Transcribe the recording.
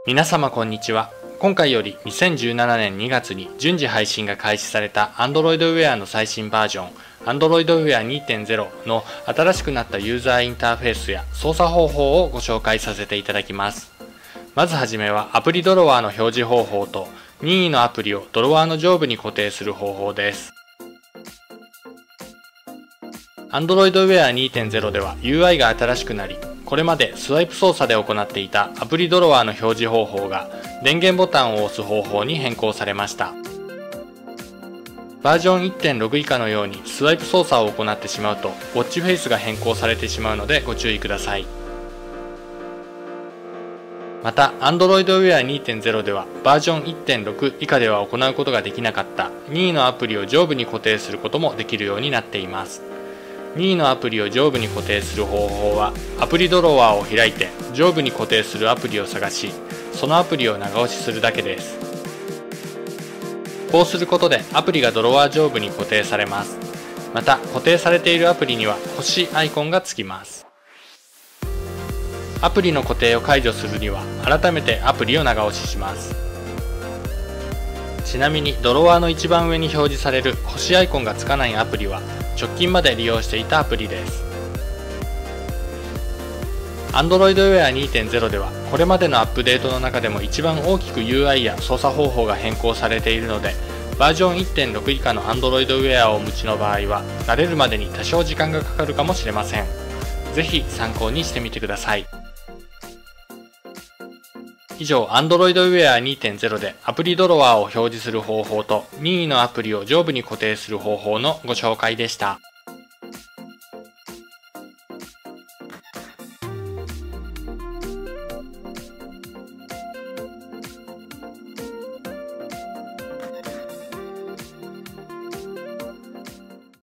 皆様こんにちは。今回より2017年2月に順次配信が開始された Android Wear の最新バージョン Android Wear 2.0 の新しくなったユーザーインターフェースや操作方法をご紹介させていただきます。まずはじめはアプリドロワーの表示方法と任意のアプリをドロワーの上部に固定する方法です。Android Wear 2.0 では UI が新しくなり、これまでスワイプ操作で行っていたアプリドロワーの表示方法が電源ボタンを押す方法に変更されました。バージョン 1.6 以下のようにスワイプ操作を行ってしまうとウォッチフェイスが変更されてしまうのでご注意ください。また Android Wear 2.0 ではバージョン 1.6 以下では行うことができなかった任意のアプリを上部に固定することもできるようになっています。任意のアプリを上部に固定する方法はアプリドロワーを開いて上部に固定するアプリを探し、そのアプリを長押しするだけです。こうすることでアプリがドロワー上部に固定されます。また固定されているアプリには星アイコンがつきます。アプリの固定を解除するには改めてアプリを長押しします。ちなみにドロワーの一番上に表示される星アイコンがつかないアプリは直近まで利用していたアプリです。 Android Wear 2.0 ではこれまでのアップデートの中でも一番大きく UI や操作方法が変更されているので、バージョン 1.6 以下の Android Wear をお持ちの場合は慣れるまでに多少時間がかかるかもしれません。ぜひ参考にしてみてください。以上 Android Wear 2.0 でアプリドロワーを表示する方法と任意のアプリを上部に固定する方法のご紹介でした。